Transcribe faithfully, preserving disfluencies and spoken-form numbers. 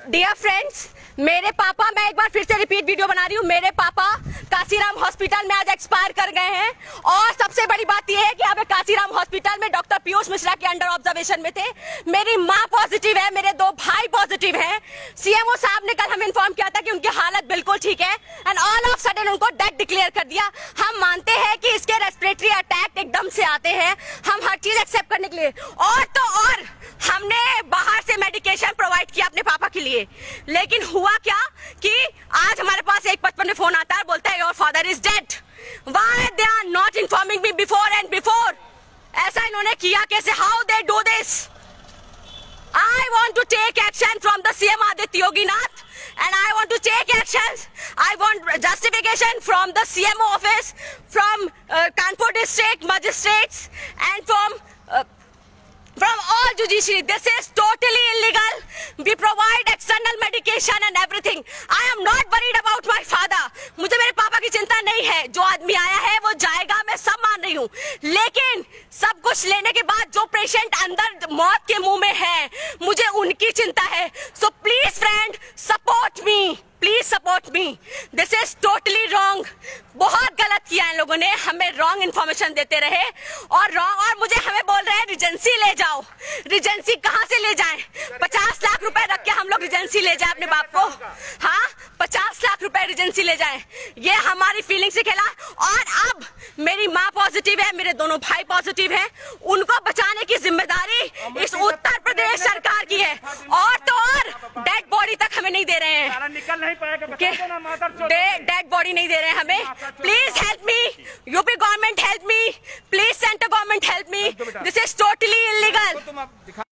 Dear friends, मेरे पापा, मैं एक बार फिर से रिपीट वीडियो बना रही हूँ, मेरे पापा काशीराम हॉस्पिटल में आज एक्सपायर कर गए हैं। और सबसे बड़ी बात यह है कि यहाँ पे काशीराम हॉस्पिटल में डॉक्टर पीयूष मिश्रा के अंडर ऑब्जर्वेशन में थे। मेरी माँ पॉजिटिव है, मेरे दो भाई पॉजिटिव हैं। सीएमओ साहब ने कल हमें इन्फॉर्म किया था कि उनकी हालत बिल्कुल ठीक है एंड ऑल ऑफ सडन उनको डेथ डिक्लेयर कर दिया। हम मानते हैं कि इसके रेस्पिरेटरी अटैक एकदम से आते हैं, हम हर चीज एक्सेप्ट करने के लिए, और तो और हमने बाहर से मेडिकेशन प्रोवाइड किया अपने पापा के लिए। लेकिन हुआ क्या कि आज हमारे पास एक पचपन में फोन आता है, बोलता है your father is dead. Why they are not informing me before and before? ऐसा इन्होंने किया कैसे? How they do this? I want to take action from the C M Aditya Yogi Nath, and I want to take actions. I want justification from the C M O office, from uh, Kanpur district magistrates, and from uh, from all judiciary. This is totally illegal. We provide external medication and everything. I am not worried about my father. मुझे मेरे पापा की चिंता नहीं है। जो आदमी आया है वो जाएगा, मैं सब मान रही हूँ। लेकिन सब कुछ लेने के बाद जो पेशेंट अंदर मौत के मुंह में है, मुझे उनकी चिंता है। So please friend, support me, please support me. This is totally wrong. बहुत गलत किया इन लोगों ने, हमें रॉन्ग इन्फॉर्मेशन देते रहे और रॉन्ग, और मुझे हमें बोल रहे हैं रिजेंसी ले जाओ। रिजेंसी कहाँ से ले जाएं? पचास लाख रुपए रख के हम लोग रिजेंसी ले जाए अपने बाप को? हाँ, पचास लाख रुपए रिजेंसी ले जाए? ये हमारी फीलिंग से खेला। और अब मेरी माँ पॉजिटिव है, मेरे दोनों भाई पॉजिटिव हैं, उनको बचाने की जिम्मेदारी इस उत्तर प्रदेश सरकार की है। और तो और डेड बॉडी तक हमें नहीं दे रहे हैं, डेड बॉडी नहीं दे रहे हैं हमें। Please help me, UP government help me, please central government help me. This is totally illegal.